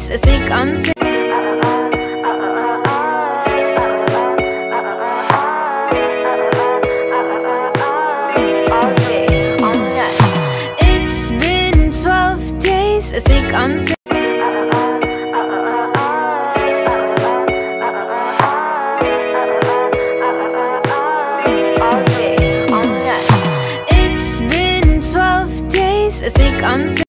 days, I think I'm all day, all night. It's been 12 days, I think I'm